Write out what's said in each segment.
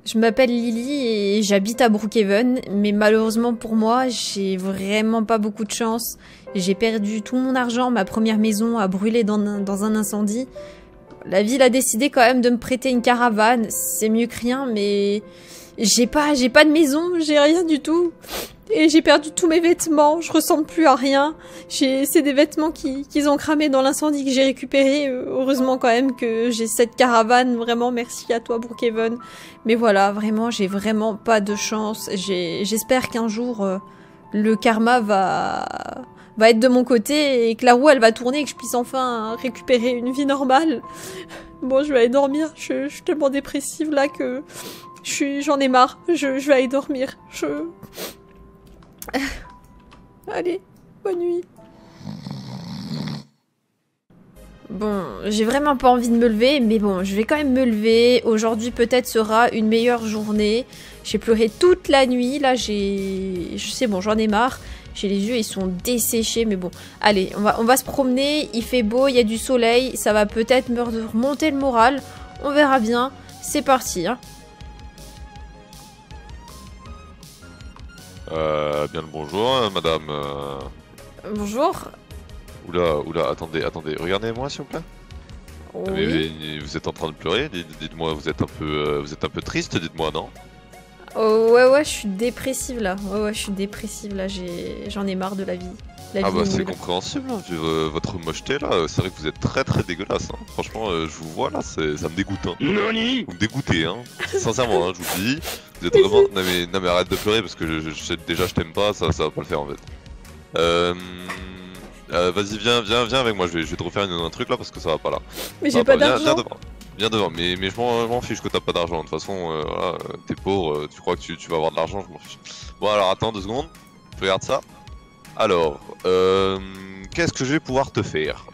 Je m'appelle Lily et j'habite à Brookhaven, mais malheureusement pour moi, j'ai vraiment pas beaucoup de chance. J'ai perdu tout mon argent, ma première maison a brûlé dans un incendie. La ville a décidé quand même de me prêter une caravane, c'est mieux que rien, mais j'ai pas de maison, j'ai rien du tout. Et j'ai perdu tous mes vêtements, je ressemble plus à rien. C'est des vêtements qu'ils ont cramés dans l'incendie que j'ai récupérés. Heureusement quand même que j'ai cette caravane, vraiment merci à toi Brookhaven. Mais voilà, vraiment, j'ai vraiment pas de chance. J'espère qu'un jour, le karma va être de mon côté et que la roue elle va tourner et que je puisse enfin récupérer une vie normale. Bon, je vais aller dormir, je suis tellement dépressive là que j'en ai marre. Je vais aller dormir. Allez, bonne nuit. Bon, j'ai vraiment pas envie de me lever, mais bon, je vais quand même me lever. Aujourd'hui, peut-être sera une meilleure journée. J'ai pleuré toute la nuit, là, je sais, bon, j'en ai marre. J'ai les yeux, ils sont desséchés, mais bon. Allez, on va se promener, il fait beau, il y a du soleil, ça va peut-être me remonter le moral. On verra bien. C'est parti, hein. Bien le bonjour, hein, madame. Bonjour. Oula, attendez, regardez-moi s'il vous plaît. Oui. Mais vous êtes en train de pleurer, dites-moi, vous êtes un peu triste, dites-moi, non? Oh, ouais, je suis dépressive là. Ouais, je suis dépressive là, j'en ai marre de la vie. Ah bah c'est compréhensible, hein, vu votre mocheté là, c'est vrai que vous êtes très dégueulasse, hein. Franchement, je vous vois là, ça me dégoûte, hein. Nani? Vous me dégoûtez, hein. Sincèrement, hein, je vous le dis. Vous êtes vraiment... Non mais arrête de pleurer parce que déjà je t'aime pas, ça va pas le faire en fait. Vas-y, viens avec moi, je vais te refaire un truc là parce que ça va pas là. Mais j'ai pas d'argent. Viens devant, mais je m'en fiche que t'as pas d'argent. De toute façon, voilà, t'es pauvre, tu crois que tu vas avoir de l'argent, je m'en fiche. Bon alors attends 2 secondes, je regarde ça. Alors, qu'est-ce que je vais pouvoir te faire?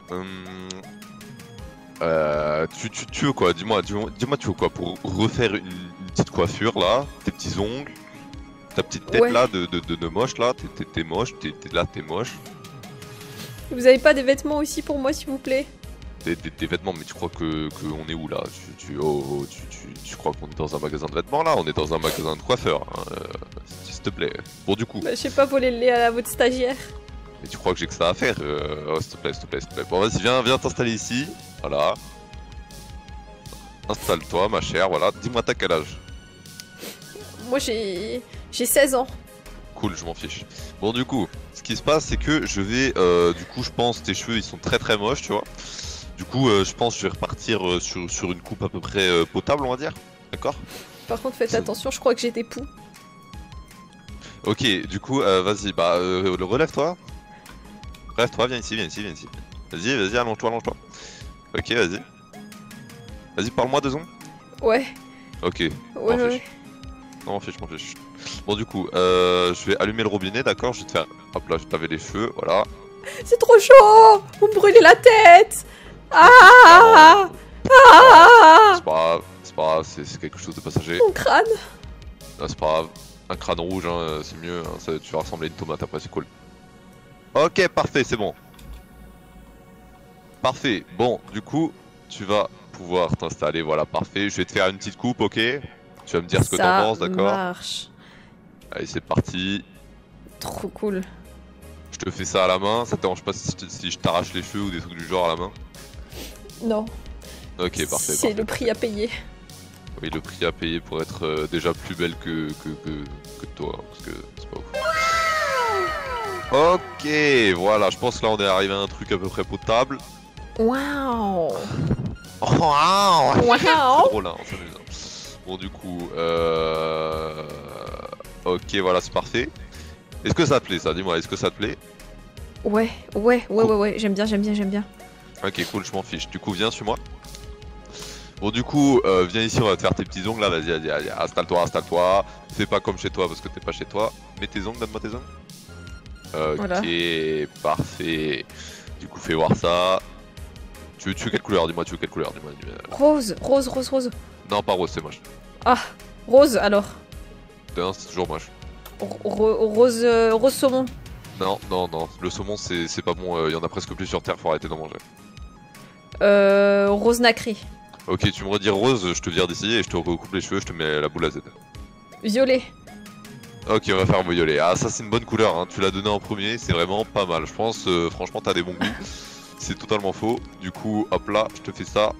Tu veux quoi? Dis-moi, tu veux quoi? Pour refaire une petite coiffure là, tes petits ongles, ta petite tête là de moche là, t'es moche, t'es moche. Vous avez pas des vêtements aussi pour moi s'il vous plaît? Des vêtements, mais tu crois que on est où là? Tu crois qu'on est dans un magasin de vêtements là? On est dans un magasin de coiffeur, hein, s'il te plaît. Bon du coup. Bah, je sais pas voler le lait à votre stagiaire. Mais tu crois que j'ai que ça à faire? Oh, s'il te plaît. Bon vas-y, viens t'installer ici. Voilà. Installe-toi ma chère, voilà. Dis-moi t'as quel âge? Moi j'ai 16 ans. Cool, je m'en fiche. Bon du coup, ce qui se passe c'est que je vais, du coup je pense tes cheveux ils sont très moches, tu vois. Du coup je pense que je vais repartir sur une coupe à peu près potable on va dire. D'accord? Par contre faites attention, je crois que j'ai des poux. Ok, du coup vas-y, bah relève-toi. Relève-toi, viens ici. Vas-y, allonge-toi. Ok, vas-y. Vas-y, parle-moi 2 secondes. Ouais. Ok, Ouais. non, m'en fiche. Bon du coup, je vais allumer le robinet, d'accord? Je vais te faire... Hop là, je vais te laver les cheveux, voilà. C'est trop chaud. Vous me brûlez la tête. Ah. C'est pas grave, c'est quelque chose de passager. Mon crâne. Non, c'est pas grave. Un crâne rouge, hein, c'est mieux, hein, ça, tu vas ressembler à une tomate après, c'est cool. Ok, parfait, c'est bon. Parfait, bon, du coup, tu vas pouvoir t'installer, voilà, parfait. Je vais te faire une petite coupe, ok? Tu vas me dire ce que t'en penses, d'accord? Ça marche. Allez, c'est parti. Trop cool. Je te fais ça à la main, ça te dérange pas si je t'arrache les cheveux ou des trucs du genre à la main? Non. Ok, parfait. C'est le prix à payer. Oui, le prix à payer pour être déjà plus belle que toi, hein, parce que c'est pas ouf. Ok, voilà, je pense que là on est arrivé à un truc à peu près potable. Waouh. Wow. Waouh. C'est drôle, hein, on s'amuse, hein. Bon, du coup, ok, voilà, c'est parfait. Est-ce que ça te plaît ça? Dis-moi, est-ce que ça te plaît? Ouais, j'aime bien. Ok, cool, je m'en fiche. Du coup, viens sur moi. Bon, du coup, viens ici, on va te faire tes petits ongles là. Vas-y, installe-toi. Fais pas comme chez toi parce que t'es pas chez toi. Mets tes ongles, donne-moi tes ongles. Ok, Voilà. Parfait. Du coup, fais voir ça. Tu veux quelle couleur? Dis-moi, tu veux quelle couleur? Dis-moi. Rose. Non, pas rose, c'est moche. Ah, rose alors. Non, c'est toujours moche. Rose saumon. Non. Le saumon, c'est pas bon. Il y en a presque plus sur Terre, faut arrêter d'en manger. Rose nacré. Ok, tu me redis rose, je te vire d'ici et je te recoupe les cheveux, je te mets la boule à Z. Violet. Ok, on va faire un violet. Ah, ça c'est une bonne couleur, hein. Tu l'as donné en premier, c'est vraiment pas mal. Je pense, franchement, t'as des bons goûts. C'est totalement faux. Du coup, hop là, je te fais ça.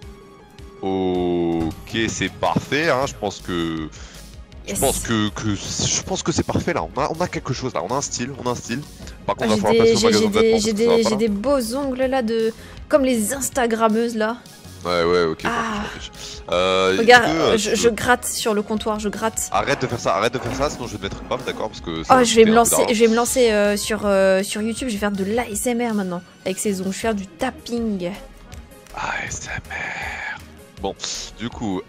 Ok, c'est parfait, hein. Je pense que... Yes. Je pense que c'est parfait là, on a quelque chose là, on a un style, Par contre, Ah, il va falloir passer au magasin de vêtements parce que ça va pas, j'ai là. des beaux ongles là de... Comme les Instagrammeuses là. Ouais, ok, Ah. Regarde, je gratte sur le comptoir, je gratte. Arrête de faire ça, sinon je vais te mettre une baffe, d'accord? Parce que Oh, je vais me lancer sur YouTube, je vais faire de l'ASMR maintenant. Avec ces ongles, je vais faire du tapping. ASMR. Bon, du coup,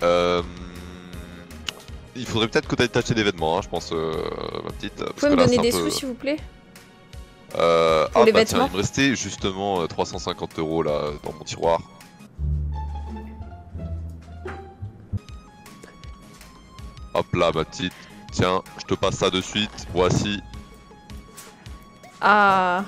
il faudrait peut-être que tu ailles t'acheter des vêtements, hein, je pense, ma petite. Vous pouvez me donner des sous s'il vous plaît? Pour les tiens, vêtements. il me restait justement 350 € là dans mon tiroir. Hop là, ma petite. Tiens, je te passe ça de suite. Voici. Ah.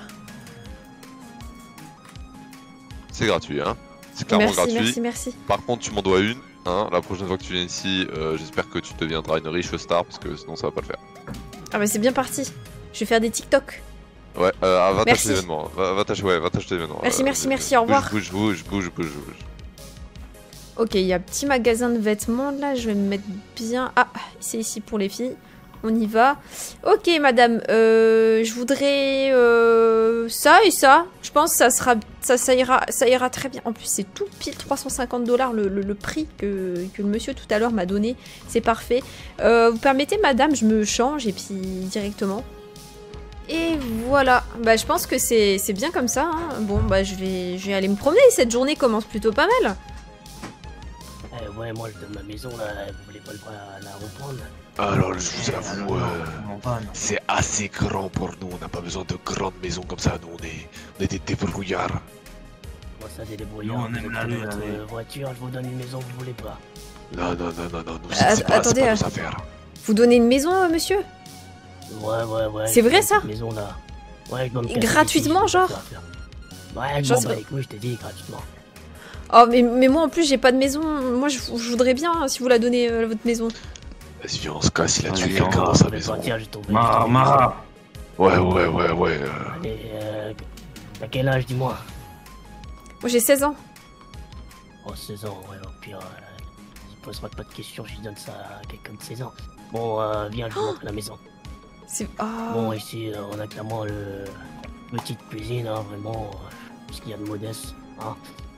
C'est gratuit, hein. C'est clairement gratuit. Merci. Par contre, tu m'en dois une. Hein. La prochaine fois que tu viens ici, j'espère que tu deviendras une riche star parce que sinon ça va pas le faire. Ah bah c'est bien parti. Je vais faire des TikTok. Ouais, va t'acheter des événements. Va t'acheter des événements. Merci, au revoir. Bouge. Ok, il y a un petit magasin de vêtements là, je vais me mettre bien... Ah, c'est ici pour les filles. On y va. Ok, madame, je voudrais ça et ça. Je pense que ça ira très bien. En plus, c'est tout pile 350 $ le prix que le monsieur tout à l'heure m'a donné. C'est parfait. Vous permettez, madame, je me change et puis directement. Et voilà. Bah, je pense que c'est bien comme ça. Hein. Bon, bah, je vais aller me promener. Cette journée commence plutôt pas mal. Ouais, moi je donne ma maison là, vous voulez pas la reprendre? Alors, je vous avoue, c'est assez grand pour nous. On n'a pas besoin de grandes maisons comme ça. Nous, on est des débrouillards. Moi, ça, des débrouillards. Vous avez votre voiture, je vous donne une maison que vous voulez pas. Non. Nous, c'est pas nos affaires. Vous donnez une maison, monsieur? Ouais. C'est vrai ça? Maison là. Ouais, je dois me casser gratuitement, d'ici, genre? Ouais, Genre, bon, bah, écoute, je t'ai dit gratuitement. Oh, mais moi en plus, j'ai pas de maison. Moi, je voudrais bien hein, si vous la donnez votre maison. Vas-y, viens, on se casse, il a tué quelqu'un dans sa maison. Mara. Ouais. Allez, t'as quel âge, dis-moi? Moi, j'ai 16 ans. Oh, 16 ans, ouais, au pire, il posera pas de questions, je lui donne ça à quelqu'un de 16 ans. Bon, viens, je vous montre la maison. C'est... Oh. Bon, ici, on a clairement petite cuisine, hein, vraiment, ce qu'il y a de modeste, hein.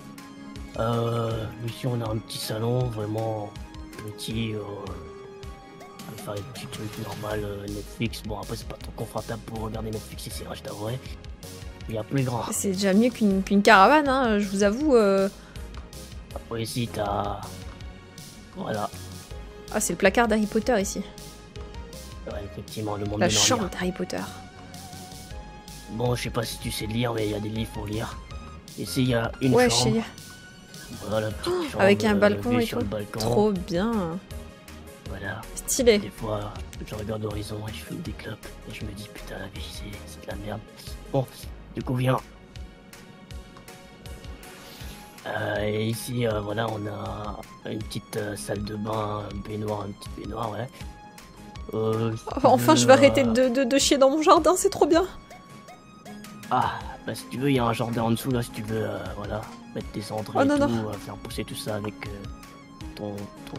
Ici, on a un petit salon, vraiment petit, on peut faire des petits trucs normaux, Netflix. Bon, après, c'est pas trop confortable pour regarder Netflix ici, hein, je t'avouerai. Il y a plus grand. C'est déjà mieux qu'une caravane, hein, je vous avoue. Après, ici, t'as... Voilà. Ah, c'est le placard d'Harry Potter ici. Ouais, effectivement, le monde La de Narnia. chambre d'Harry Potter. Bon, je sais pas si tu sais lire, mais il y a des livres pour lire. Ici, il y a une ouais, chambre. Voilà, petite chambre, avec un balcon et sur tout. le balcon. Trop bien. Voilà. Stylé. Des fois, je regarde l'horizon et je fume des clopes. Et je me dis, putain, la vie, c'est de la merde. Bon, du coup, viens. Et ici, voilà, on a une petite salle de bain, un petit baignoire, ouais. Enfin, je vais arrêter de chier dans mon jardin, c'est trop bien. Ah, bah si tu veux, il y a un jardin en dessous, là, si tu veux, voilà, mettre tes cendres et tout, faire pousser tout ça avec ton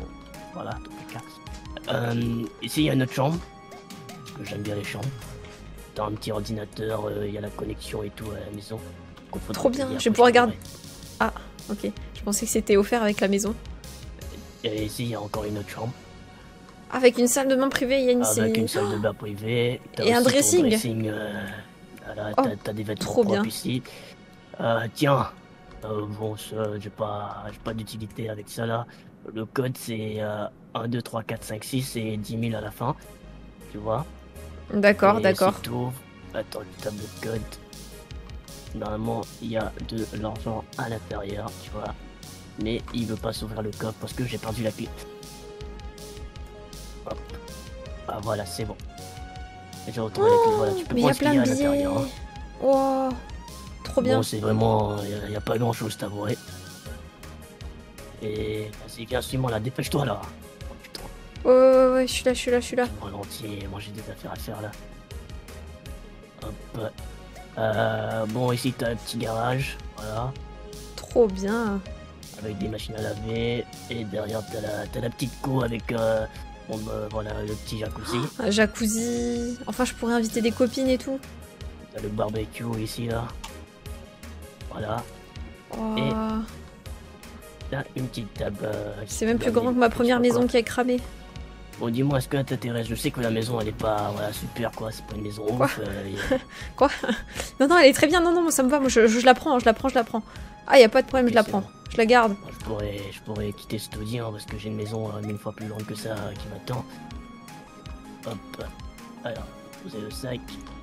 placard. Ici, il y a une autre chambre, parce que j'aime bien les chambres. T'as un petit ordinateur, il y a la connexion et tout à la maison. Trop bien, je vais pouvoir regarder. Ah, ok, je pensais que c'était offert avec la maison. Et ici, il y a encore une autre chambre. Avec une salle de bain privée, il y a une avec une salle de bain privée. Et un dressing. Voilà, t'as des vêtements trop propres bien. ici. Tiens, bon, j'ai pas d'utilité avec ça là. Le code c'est 1, 2, 3, 4, 5, 6 et 10 000 à la fin. Tu vois? D'accord. Si t'ouvres, attends, le tableau de code. Normalement, il y a de l'argent à l'intérieur, tu vois. Mais il veut pas s'ouvrir le coffre parce que j'ai perdu la clé. Hop. Ah voilà, c'est bon. J'ai retrouvé la clé, voilà, tu peux mais il y prendre a ce qu'il y plein a à de billets. l'intérieur. Hein. Wow, trop bien. Bon, c'est vraiment... Il n'y a pas grand chose, t'avouerai. Et vas-y, viens, suis-moi là, dépêche-toi là. Oh putain, Ouais, je suis là, ralentis, moi j'ai des affaires à faire là. Hop. Bon, ici t'as un petit garage, voilà, Trop bien. avec des machines à laver. Et derrière t'as la petite cour avec voilà, le petit jacuzzi. Un jacuzzi. Enfin, je pourrais inviter des copines et tout. T'as le barbecue ici là. Voilà. Oh. Et- T'as une petite table. C'est même plus grand que ma première maison qui a cramé. Bon, dis-moi, est-ce que ça t'intéresse? Je sais que la maison elle est pas voilà, super quoi, c'est pas une maison Quoi ouf. Quoi? Non, elle est très bien. Non, moi ça me va. Moi, je la prends. Ah, y a pas de problème, je la prends. Je la garde. Je pourrais quitter ce taudis hein, parce que j'ai une maison 1000 fois plus grande que ça qui m'attend. Hop. Alors, posez le sac.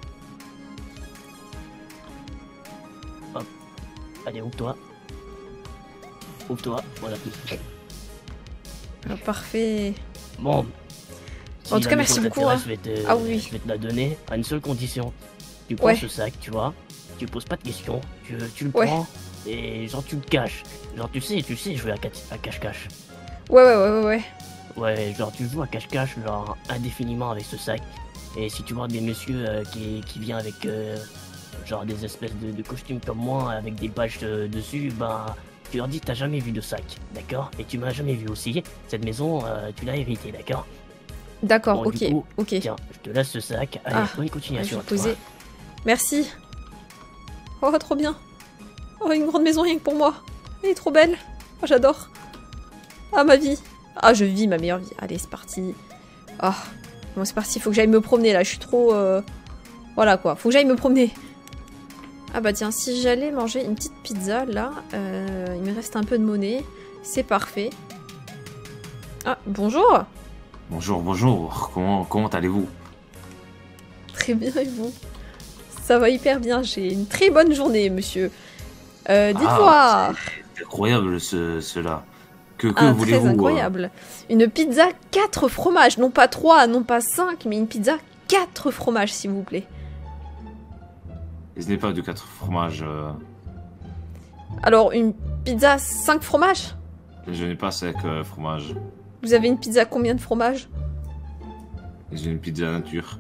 Hop. Allez, ouvre-toi. Ouvre-toi. Voilà. Ah, parfait. Bon. En tout cas, merci beaucoup, hein. Ah oui. Je vais te la donner à une seule condition. Tu prends Ouais. ce sac, tu vois. Tu poses pas de questions. Tu le Ouais. prends et genre tu le caches. Genre tu sais jouer à cache-cache. Ouais. Ouais, genre tu joues à cache-cache genre indéfiniment avec ce sac. Et si tu vois des messieurs qui viennent avec genre des espèces de costumes comme moi avec des badges dessus, bah tu leur dis t'as jamais vu de sac, d'accord? Et tu m'as jamais vu aussi. Cette maison, tu l'as héritée, d'accord? D'accord, Bon, du coup, ok. Tiens, je te laisse ce sac. Allez, Ah, bonne Je continuation vais à toi. poser. Merci. Oh, trop bien. Oh, une grande maison rien que pour moi. Elle est trop belle. Oh, j'adore. Ah, ma vie. Ah, je vis ma meilleure vie. Allez, c'est parti. Ah, bon, c'est parti. Faut que j'aille me promener là. Je suis trop. Voilà quoi. Faut que j'aille me promener. Ah, bah tiens, si j'allais manger une petite pizza là, il me reste un peu de monnaie. C'est parfait. Ah, bonjour. Bonjour. Comment allez-vous? Très bien, et vous? Ça va hyper bien. J'ai une très bonne journée, monsieur. Dites-moi. C'est incroyable cela. Que Ah, voulez-vous très incroyable. Une pizza 4 fromages, non pas 3, non pas 5, mais une pizza 4 fromages, s'il vous plaît. Ce n'est pas du 4 fromages. Alors, une pizza 5 fromages? Je n'ai pas 5 fromages. Vous avez une pizza combien de fromages? J'ai une pizza nature.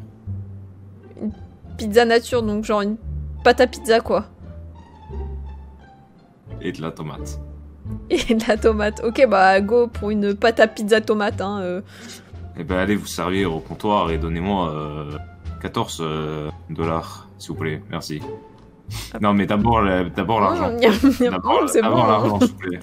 Pizza nature, donc genre une pâte à pizza, quoi. Et de la tomate. Et de la tomate. Ok, bah go pour une pâte à pizza tomate, hein. Eh ben allez vous servir au comptoir et donnez-moi 14 dollars, s'il vous plaît. Merci. Non mais d'abord l'argent. D'abord C'est bon. l'argent, s'il vous plaît.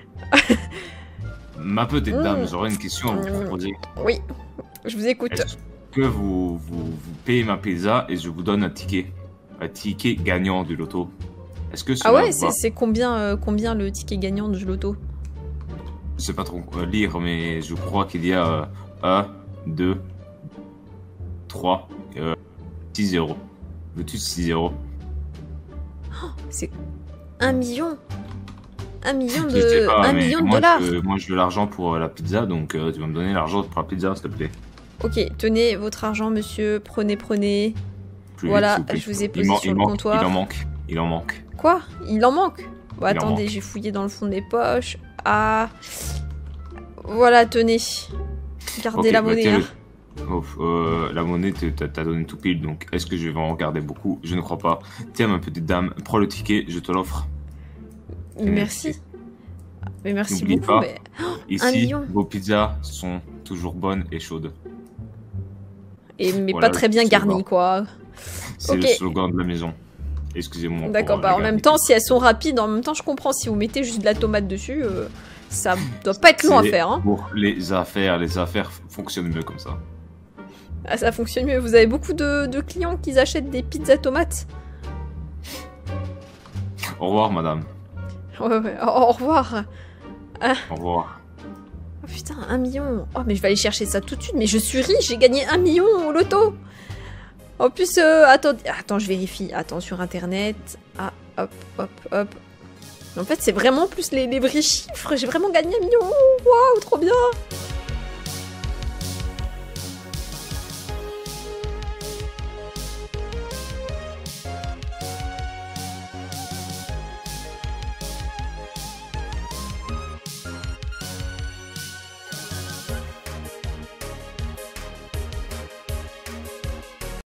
Ma petite dame, j'aurais une question à vous proposer. Oui, je vous écoute. Est-ce que vous payez ma pizza et je vous donne un ticket gagnant du loto? Est-ce que Ah cela ouais, vous va? c'est combien le ticket gagnant du loto? Je sais pas trop lire, mais je crois qu'il y a 1, 2, 3, 6 0. Veux-tu 6 0? C'est 1 million. 1 million Je sais de, pas, 1 mais million de moi, dollars. moi je veux l'argent pour la pizza, donc tu vas me donner l'argent pour la pizza, s'il te plaît. Ok, tenez votre argent, monsieur. Prenez. Plus Voilà, vite, s'il vous plaît. je vous ai posé sur le comptoir. Il en manque. Quoi? Il en manque? Bon, Il en attendez, manque. j'ai fouillé dans le fond de mes poches. Ah. Voilà, tenez. Gardez Ok, la bah, monnaie. tiens, Hein. la monnaie, t'as donné tout pile, donc est-ce que je vais en garder beaucoup? Je ne crois pas. Tiens, ma petite dame, prends le ticket, je te l'offre. Merci. Mais merci N'oublie beaucoup. pas. Mais... Ici, million. vos pizzas sont toujours bonnes et chaudes. mais Voilà, pas très bien c'est garnies, bon. quoi. C'est Ok. le slogan de la maison. Excusez-moi. D'accord, pour bah en la même garniture. temps, si elles sont rapides, en même temps, je comprends. Si vous mettez juste de la tomate dessus, ça doit pas être long à C'est faire. Hein. Pour les affaires fonctionnent mieux comme ça. Ah, ça fonctionne mieux. Vous avez beaucoup de clients qui achètent des pizzas tomates? Au revoir, madame. Ouais. Au revoir. Au revoir. Oh putain, 1 million. Oh, mais je vais aller chercher ça tout de suite. Mais je suis riche, j'ai gagné 1 million au loto. En plus, attends, je vérifie. Attends, sur internet. Ah, hop. En fait, c'est vraiment plus les vrais chiffres. J'ai vraiment gagné 1 million. Waouh, trop bien.